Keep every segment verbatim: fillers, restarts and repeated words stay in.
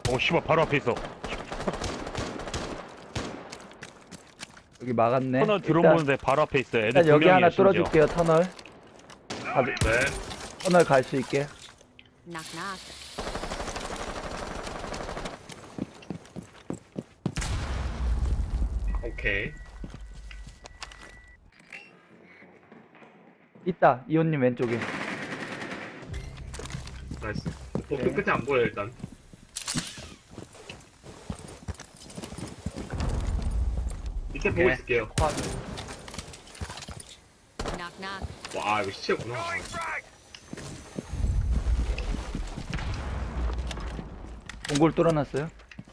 오 씨발 바로 앞에 있어. 여기 막았네. 터널 일단, 들어오는데 바로 앞에 있어요. 애들 일단 두 여기 명이에요, 하나 심지어. 뚫어줄게요, 터널. 다들, 네. 터널 갈 수 있게. Knock knock. 오케이. 있다, 이호님 왼쪽에. 나이스. 보트 네. 끝에 안 보여 일단. 밑에 보고 오케이. 있을게요. Knock knock. 와 이거 시체구나. 동굴 뚫어놨어요.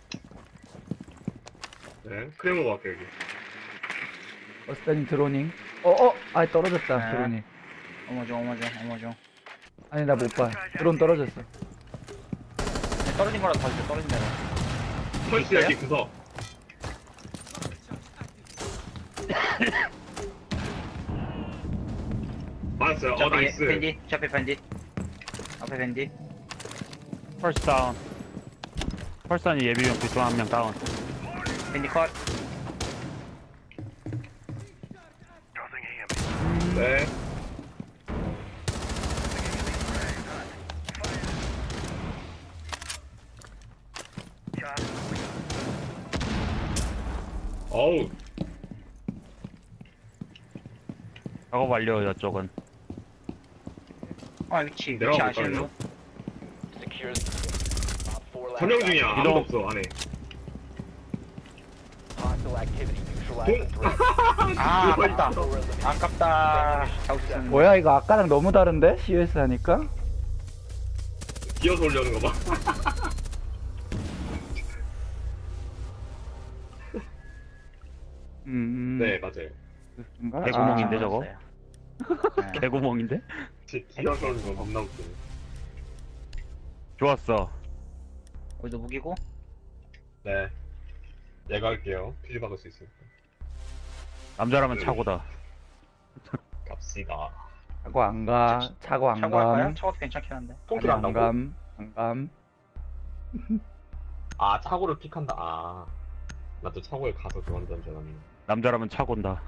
네. 크레모 갈게요 여기. 어스타님 드로닝. 어어, 아 떨어졌다, 네. 드론이. 어머죠 어머죠 어머죠. 아니 나 못 봐. 드론 떨어졌어. 떨어진 거라도 봐주세요. 떨어진 대로. 펄스 여기 구석. 맞았어요. 어 나이스. 밴디. 저 앞에 밴디. 앞에 밴디. 펄스 다운. 펄스니 예비병 비중 한 명 다운. 밴디 컷. 네. 어우. 작업 완료 저쪽은. 아 위치. 위치 내려가 아시는 볼까요? 분? 점령 중이야. 아무도 이동. 없어 안에. 아 아깝다. 아깝다. 잡을 수 있었는데. 뭐야 이거 아까랑 너무 다른데? 씨에스 하니까? 기어서 올려는 거 봐. 음, 음. 네 맞아요. 그런가? 개구멍인데, 아, 저거? 네. 개구멍인데? 지- 기어서 오는 거 겁나 웃기네. 좋았어. 어디도 무기고? 네. 얘가 할게요. 퓨즈 박을 수 있으니까. 남자라면 차고다. 갑시다. 차고 안 가. 차고 안 차고 할까요? 감. 차고도 괜찮긴 한데. 아니, 통킬 안 한다고? 감. 안 감. 아 차고를 픽한다. 아. 나 또 차고에 가서 그만둔 줄 알았네. 남자라면 차고다.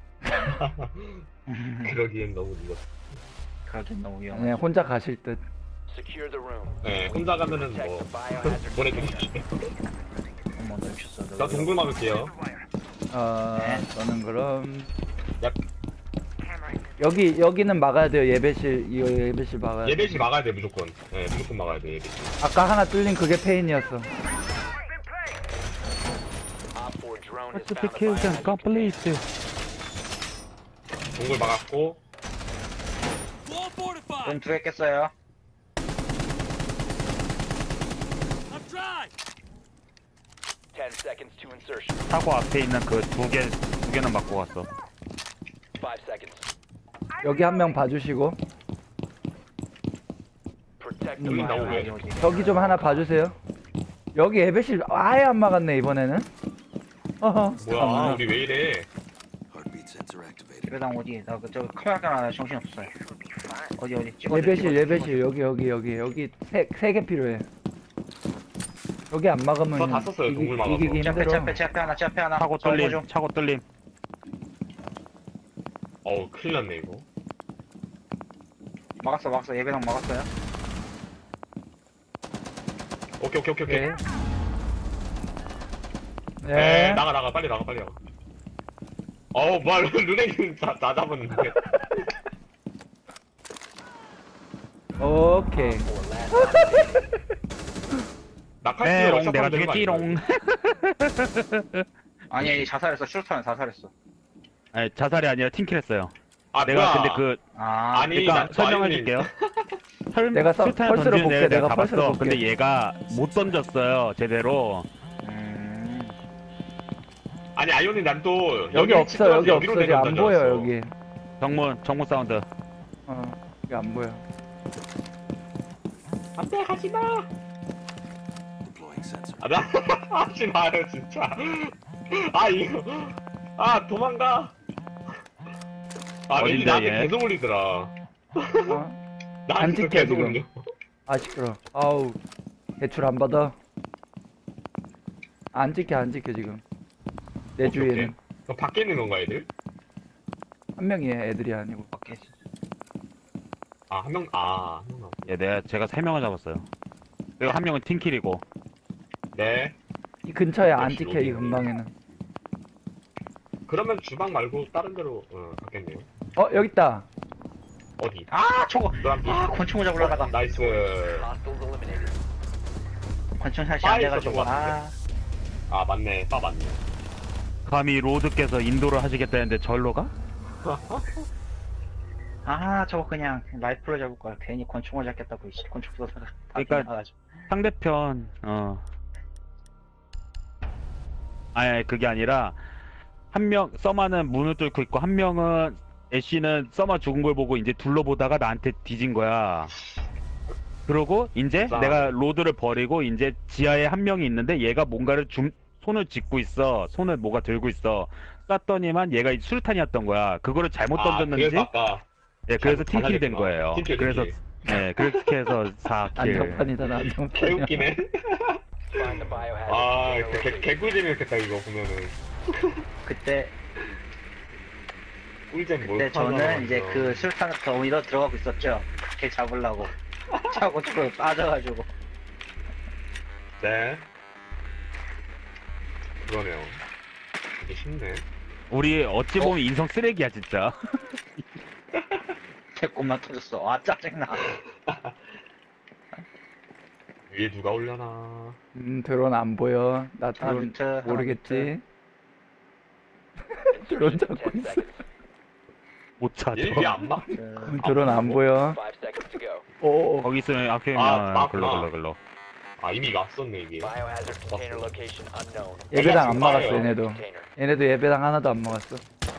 그러기엔 너무 늦었어. 그러긴 너무 위험해. 그냥 혼자 가실 듯. 네, 혼자 가면은 뭐 보내드릴게요. 한번 더 주셨어. 나 동굴 막을게요. 어, 네. 저는 그럼 야, 여기 여기는 막아야 돼요. 예배실 이거 예배실 막아야 돼. 예배실 막아야 돼 무조건. 네, 무조건 막아야 돼 예배실. 아까 하나 뚫린 그게 페인이었어. Certification complete. 동굴 막았고. 돈 두 개 깼어요. ten seconds to insertion. 차고 앞에 있는 그 두 개, 두 개는 맞고 갔어. five seconds. 여기 한 명 봐주시고 Protect 음, the 나오네. bio. 어디 어디. 여기 좀 하나 봐주세요. 여기 예배실 아예 안 막았네 이번에는. 어허. 뭐야, 우리 왜 이래? 예배당 어디? 나 그 저 카메라 하나 정신 없었어요. 어디 어디? 찍어. 예배실 예배실 여기 여기 여기 여기 세 세 개 필요해. 여기 안 막으면 저다 썼어요, 이기- 동굴 막아서. 이기기 제 앞에 제 힘들어. 앞에 제 앞에 하나 제 앞에 하나. 차고 저거 뚫림, 좀. 차고 뚫림. 어우, 큰일 났네 이거. 막았어 막았어 예배당 막았어요. 오케이 오케이 오케이 오케이. 네. 네. 네. 나가 나가 빨리 나가 빨리 나가. 어우 뭐야 루네님 다, 다 잡았는데. 오케이. Four last. 낙할 메롱, 내가 죽였지롱. 아니 아니 자살했어. 슈터는 자살했어. 아니, 자살이 아니라 팀킬했어요. 아 내가 뭐야. 근데 그, 아 아니 일단 난 설명해줄게요. 설, 내가 서- 술탄을 펄스로 던지는 볼게, 애를 내가 내가 펄스로 잡았어. 볼게. 근데 얘가 못 던졌어요, 제대로. 음. 아니 아이오님 난또 여기 없어 여기 없어 여기 안 보여 여기. 정문, 정문 사운드. 어 여기 안 보여. 안돼 하지마. 아나 하지 마요 진짜. 아 이거 아 도망가. 아 왠지 어딘데, 나한테 얘? 계속 올리더라. 어? 나한테 안 찍혀, 계속 지금. 올려. 아 시끄러. 아우 대출 안 받아. 안 찍혀 안 찍혀 지금. 내 오케이, 주위에는 오케이. 그럼 밖에 있는 건가 애들? 한 명이 애들이 아니고. 밖에 아 한 명 아 한 명. 예, 내가 제가 세 명을 잡았어요. 그리고 한 명은 팀킬이고. 네. 이 근처에 안 역시 찍혀 이 로딩이. 근방에는. 그러면 주방 말고 다른 데로 어, 갔겠네요. 어 여기 있다. 어디? 아 저거 노란 빛. 아 권총 잡으러 가다가 나이스. Hostiles eliminated. 권총 샷이 빠에 안 돼가지고 있었던 것 아 아 맞네. 빠 맞네. 감히 로드께서 인도를 하시겠다는데 절로 가? 아 저거 그냥 라이플로 잡을 거야. 괜히 권총을 잡겠다고 이씨 권총 쏘다가 다 그러니까- 나가지고. 상대편 어 아니 그게 아니라 한 명 서마는 문을 뚫고 있고 한 명은 애쉬는 서마 죽은 걸 보고 이제 둘러보다가 나한테 뒤진 거야. 그러고 이제 싸. 내가 로드를 버리고 이제 지하에 한 명이 있는데 얘가 뭔가를 줌 손을 짚고 있어. 손을 뭐가 들고 있어. 쐈더니만 얘가 수류탄이었던 거야. 그거를 잘못 아, 던졌는지 그래서 아까 예, 그래서 잘못 팀킬이 된 달라졌구나. 거예요. 팀킬, 그래서 팀킬. 예, 그렇게 해서 사 킬. 안정판이다 안정판이야. 개웃기네. Find the biohazard 아, container 개, 개, location. 개꿀잼이었겠다, 이거 보면은. 그때 꿀잼 뭘 그때 저는 하나 이제 나왔어. 그 술탄 더미로 들어가고 있었죠. 걔 잡으려고 차고 쪽으로 빠져가지고. 네. 그러네요. 이게 쉽네. 우리 어찌 보면 인성 쓰레기야 진짜. 걔 꼼만 터졌어. 아 짜증나. 위에 누가 올려나. 음 드론 안 보여. 나 하나 드론 뮤트, 하나 모르겠지. 드론 Insertion 잡고 in ten 있어. seconds. 못 찾아. 얘 왜안 막? 뮤트. 음, 드론 안 보여. Five seconds to go. 오. 거기 있으면 아케면 아, 아, 글로 맞구나. 글로 글로. 아, 이미 갔었네, 이게. Biohazard container location unknown. 예배당 안 막았어 봐요. 얘네도. Container. 얘네도 예배당 하나도 안 막았어.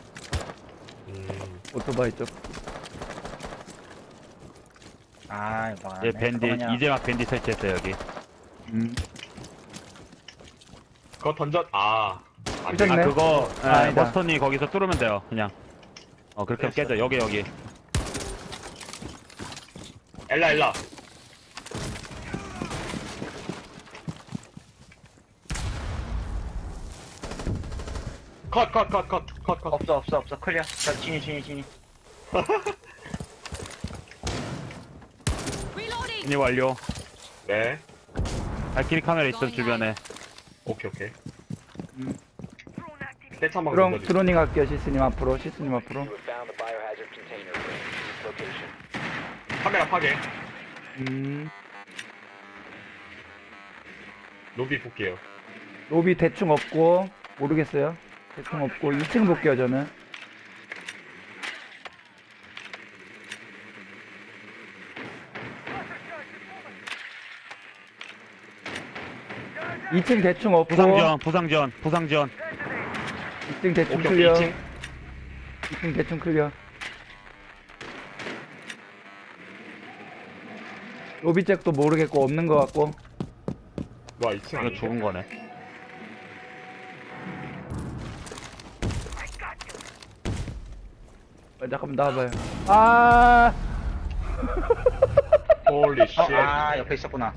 음, 오토바이 쪽. 아 이거 이제 밴디 이제 막 밴디 설치했어요 여기. 음. 그거 던져, 아. 안 일단 돼. 아 네. 그거 아, 예, 아니다. 버스턴이 거기서 뚫으면 돼요 그냥. 어 그렇게 하면 깨져 여기 여기. 엘라, 엘라. 컷, 컷, 컷, 컷, 컷, 컷. 없어 없어 없어 클리어. 자 진이 진이 진이. Reloading. 진입 완료. 네. 발키리 카메라 있어 주변에. 오케이, 오케이. 음. 떼창방 드론 던져주세요. 드로닝 할게요 시스님 앞으로 시스님 앞으로. You have found the biohazard container. Use location. 카메라 파괴. 음. 로비 볼게요. 로비 대충 없고 모르겠어요. 대충 없고 이 층 볼게요 저는. 이 층 대충 없고 부상지원 부상지원 부상지원. 이 층 대충 오케이, 클리어. 오케이, 이 층. 이 층 대충 클리어. 로비 잭도 모르겠고 없는 것 같고. 와, 이 층 이거 아닌데? 죽은 거네. 어, 잠깐만 나와봐요. 아, 홀리 쉣. 어, 아 옆에 있었구나.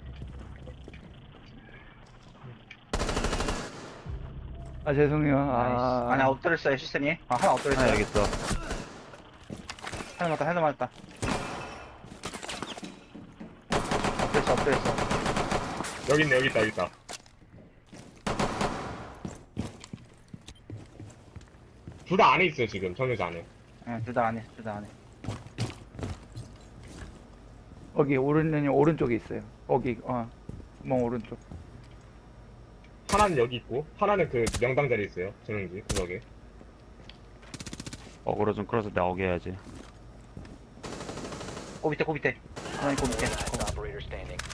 아 죄송해요. 나이스. 아, 아니 엎드렸어요 시스니. 아 하나 아 엎드렸어요. 여기 있어. 하나 맞다 하나 맞다. 엎드렸어 엎드렸어. 여기 있네, 여기 있다, 여기 있다. 둘 다 안에 있어요, 지금. 정해져 안에. 응 둘 다 안해 둘 다 안해. 거기 오른쪽 오른쪽에 있어요. 거기 어 구멍 오른쪽. 하나는 여기 있고, 하나는 그 명당 자리에 있어요. 전용지, 구석에. 어그로 좀 끌어서 나오게 해야지. 꼬 밑에 꼬 밑에. 하나님 꼬 밑에. Last operator standing.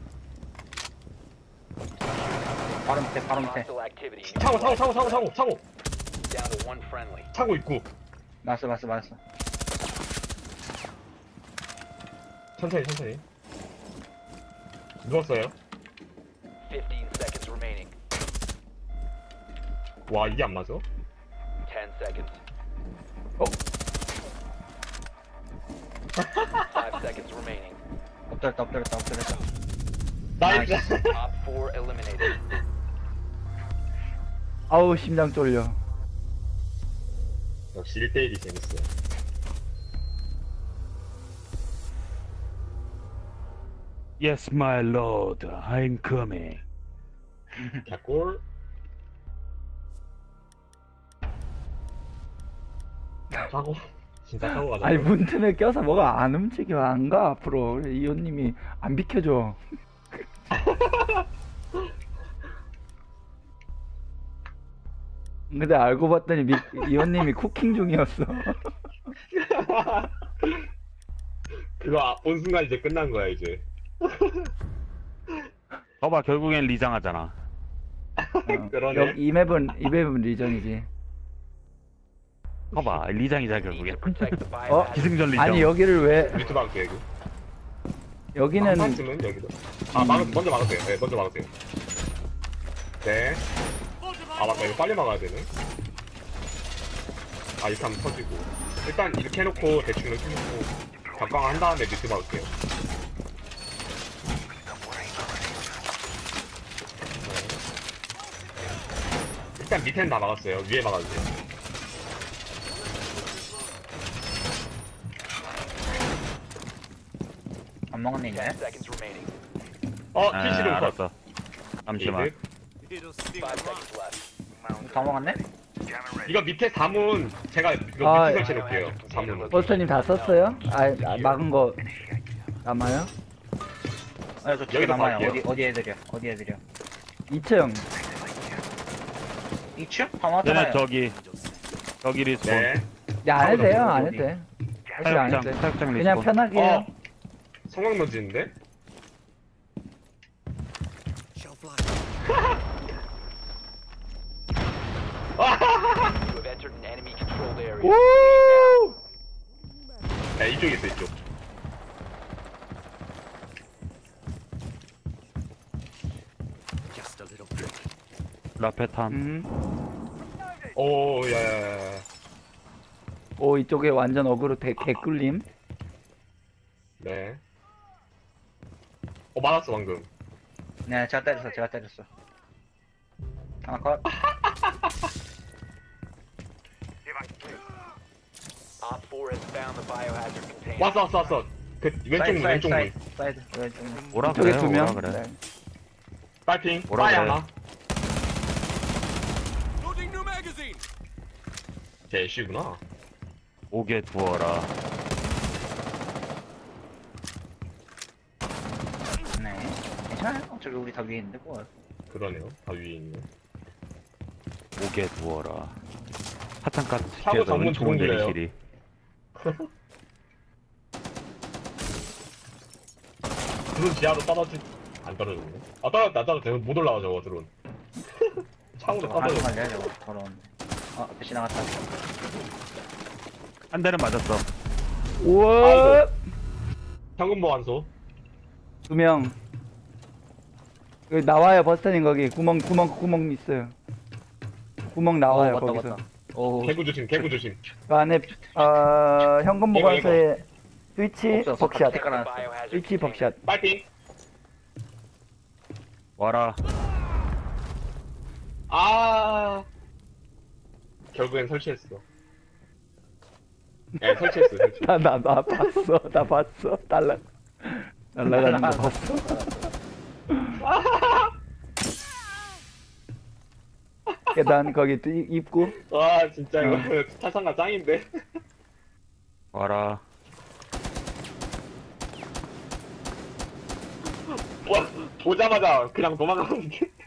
바로 밑에 바로 밑에. Hostile activity. 차고, 차고, 차고, 차고, 차고, 차고! Down to one friendly. 차고 있고. 맞았어 맞았어 맞았어. 천천히, 천천히. 누웠어요. Fifteen seconds remaining. 와, 이게 안 맞아? Ten seconds. 어. Five seconds remaining. 엎드렸다 엎드렸다 엎드렸다. 나이스! Op four eliminated. 아우 심장 쫄려. 역시 일 대 일이 재밌어. Yes, my lord. I'm coming. 개꿀. 사고. 진짜 사고 가자. 아니 문틈에 껴서 뭐가 안 움직여 안 가 앞으로. 그래, 이호님이 안 비켜줘. 근데 알고 봤더니 미, 이호님이 쿠킹 중이었어. 그거 아- 본 순간 이제 끝난 거야 이제. 봐봐, 결국엔 리장하잖아. 어, 그러네. 여기 이 맵은 이 맵은 리전이지. 봐봐, 리장이잖아, 결국엔. Protect the 어? biohazard. 기승전 리장. 아니 여기를 왜 밑에 막을게요 여기. 여기는 한 판쯤은 여기도. 아 막으 먼저 막으세요. 네 먼저 막으세요. 네. 아 맞다 이거 빨리 막아야 되네. 아 이렇게 하면 터지고. 일단 이렇게 해놓고 대충 이렇게 해놓고 각광 한 다음에 밑에 막을게요. 네. 일단 밑에는 다 막았어요. 위에 막아주세요. 안 먹었네 이제. ten seconds remaining. 어 아, 티시룸 컷. 알았어. 잠시만. 이득. Five seconds left. 다 먹었네? 이거 밑에 사문 제가 이거 아, 밑에 설치해 놓을게요. 사문은. 버스터님 다 썼어요? 아, 아 막은 거 남아요? 아, 저 집에 여기도 남아요. 갈게요. 어디, 어디 애들이야? 어디 애들이야? 이 층. 이 층? 다 얘네 먹었잖아요. 저기, 저기 리스폰. 네. 야, 안 해도 돼요, 안 어디? 해도 돼. 사실 안 해도 사육장, 돼. 사육장 그냥 리스폰. 편하게 해요. 어. 성광 던지는데? You have entered an enemy controlled area. 오! 네, 이쪽에 있어, 이쪽. 라페탄. 음. 오, 야, 야, 야. 오, 이쪽에 완전 어그로 대, 개꿀림. 네. 어, 맞았어, 방금. 네, 제가 때렸어, 제가 때렸어. 하나 컷. Op four has found the biohazard container. 왔어, 왔어, 왔어. 그, 왼쪽 문, 왼쪽 문. 사이드, 사이드, 왼쪽 문. 뭐라 이쪽에 그래, 두 명. 뭐라 그래. 네. 빨핑. 뭐라 빠이 그래. 하나. 제 애쉬구나. 오게 두어라. 네. 괜찮아요. 어차피 우리 다 위에 있는데, 뭐. 그러네요. 다 위에 있네. 오게 두어라. 하탄가스 사고 시켜서 전문 은총을 드론이래요. 내리시리. 드론 지하로 떨어지, 안 떨어졌네. 아, 떨어졌다, 떨어졌다. 못 올라와, 저거, 드론. 창으로 저거 하지 떨어졌어. 말래, 저거. 더러운데. 어, 앞에 지나갔다. 한 대는 맞았어. 우와! 현금 보안소. 두 명. 여기 나와요, 버스터님 거기. 구멍, 구멍, 구멍 있어요. 구멍 나와요, 어, 맞다, 거기서. 맞다. 오, 개구 조심, 개구 조심. 그 안에, 어, 현금 이거, 보관소에 스위치, 없어, 없어. 벅샷. 색깔 하나. Biohazard 스위치, container. 벅샷. 빨핑. 와라. 아. 결국엔 설치했어. 예, 설치했어, 설치. 나, 나, 나 봤어. 나 봤어. 날라, 날라가는 거 봤어. 계단, 거기 또 이- 입구. 와, 진짜 이거 탈상가 짱인데. 와라. 와, 보자마자 그냥 도망가는 게.